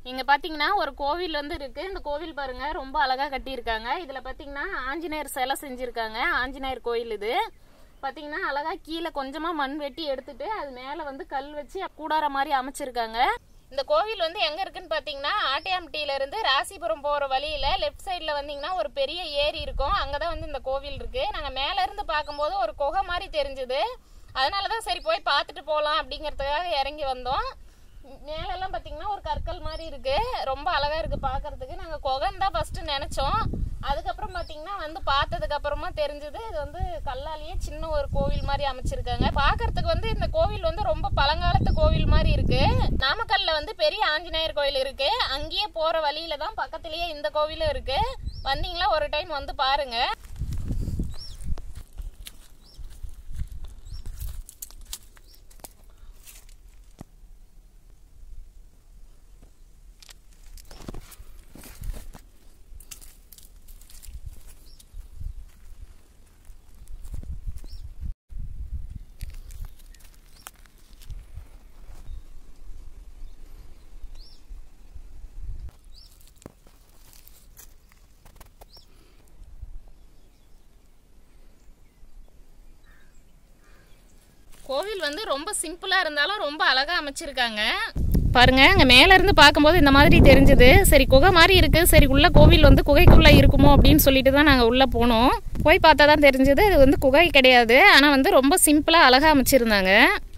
இங்க பாத்தீங்கன்னா ஒரு கோவில் வந்து இருக்கு. இந்த கோவில் பாருங்க ரொம்ப அழகா கட்டியிருக்காங்க. இதுல பாத்தீங்கன்னா ஆஞ்சநேயர் சிலை செஞ்சிருக்காங்க. ஆஞ்சநேயர் கோயில் இது பாத்தீங்கன்னா அழகா கீழே கொஞ்சமா மண் வெட்டி எடுத்துட்டு அது மேல வந்து கல் வச்சு கூடார மாதிரி அமைச்சிருக்காங்க. இந்த கோவில் வந்து எங்க இருக்குன்னு பாத்தீங்கன்னா ஆட்டையாம்பட்டியில இருந்து ராசிபுரம் போற வழியில லெப்ட் சைட்ல வந்தீங்கன்னா ஒரு பெரிய ஏரி இருக்கும். அங்கதான் வந்து இந்த கோவில் இருக்கு. நாங்க மேல இருந்து பார்க்கும்போது ஒரு குகை மாதிரி தெரிஞ்சது. அதனாலதான் சரி போய் பார்த்துட்டு போகலாம் அப்படிங்கறதுக்காக இறங்கி வந்தோம். மேலெல்லாம் பாத்தீங்கன்னா ஒரு கற்கள் மாதிரி இருக்கு. ரொம்ப அழகா இருக்கு பாக்குறதுக்கு. நாங்க குகைன்னு தான் ஃபர்ஸ்ட் நினைச்சோம். அதுக்கப்புறம் பாத்தீங்கன்னா வந்து பார்த்ததுக்கு அப்புறமா தெரிஞ்சது இது வந்து கல்லாலேயே சின்ன ஒரு கோவில் மாதிரி அமைச்சிருக்காங்க. பாக்குறதுக்கு வந்து இந்த கோவில் வந்து ரொம்ப பழங்காலத்து கோவில் மாதிரி இருக்கு. நாமக்கல்ல வந்து பெரிய ஆஞ்சநேயர் கோயில் இருக்கு. அங்கேயே போற வழியில தான் பக்கத்திலேயே இந்த கோவிலும் இருக்கு. வந்தீங்களா ஒரு டைம் வந்து பாருங்க. கோவில் வந்து ரொம்ப சிம்பிளா இருந்தாலும் ரொம்ப அழகா அமைச்சிருக்காங்க. பாருங்க அங்க மேல இருந்து பார்க்கும்போது இந்த மாதிரி தெரிஞ்சது. சரி குகை மாதிரி இருக்கு, சரி உள்ள கோவில் வந்து குகைக்குள்ள இருக்குமோ அப்படின்னு சொல்லிட்டு தான் நாங்க உள்ள போனோம். போய் பார்த்தா தான் தெரிஞ்சது இது வந்து குகை கிடையாது. ஆனா வந்து ரொம்ப சிம்பிளா அழகா அமைச்சிருந்தாங்க.